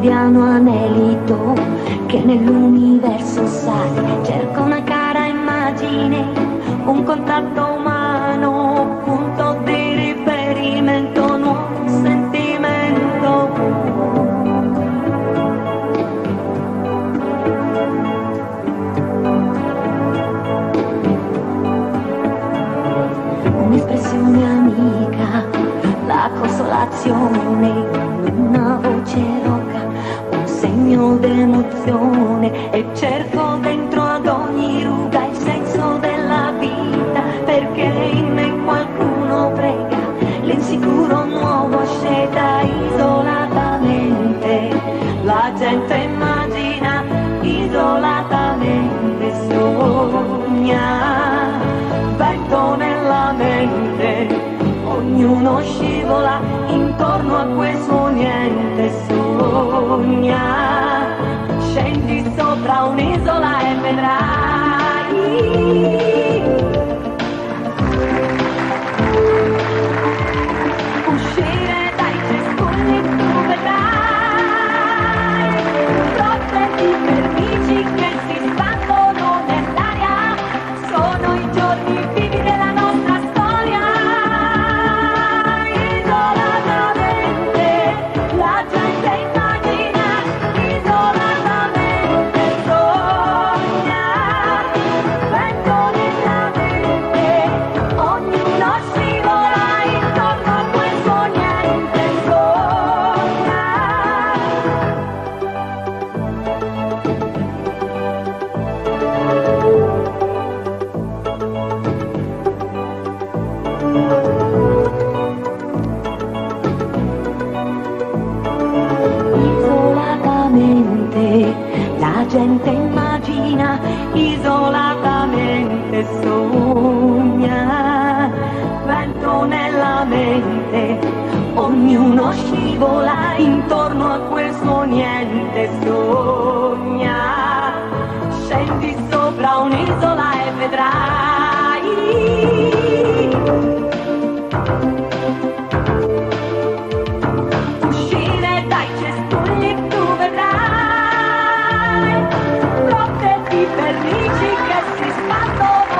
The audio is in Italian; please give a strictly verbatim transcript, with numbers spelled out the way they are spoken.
quotidiano anelito che nell'universo sai, cerca una cara immagine, un contatto umano, punto di riferimento, nuovo sentimento. Un'espressione amica, la consolazione, una voce roca, un segno d'emozione, e cerco dentro ad ogni ruga il senso della vita, perché in me qualcuno prega l'insicuro nuovo sceta isolatamente. La gente immagina, isolatamente sogna, vento nella mente, ognuno scivola intorno a quel suo niente, sogna, scendi sopra un'isola e vedrai. Uscire dai cespugli tu vedrai, protetti pernici che si spandono nell'aria, sono i giorni vivi della nostra storia. Isolatamente la gente immagina, isolatamente sogna, vento nella mente, ognuno scivola intorno a quel suo niente, sogna. Isolatamente la gente immagina, isolatamente sogna, vento nella mente, ognuno scivola intorno a quel suo niente, sogna, scendi sopra un'isola e vedrai. Uscire dai cespugli tu vedrai, protetti pernici che si spandono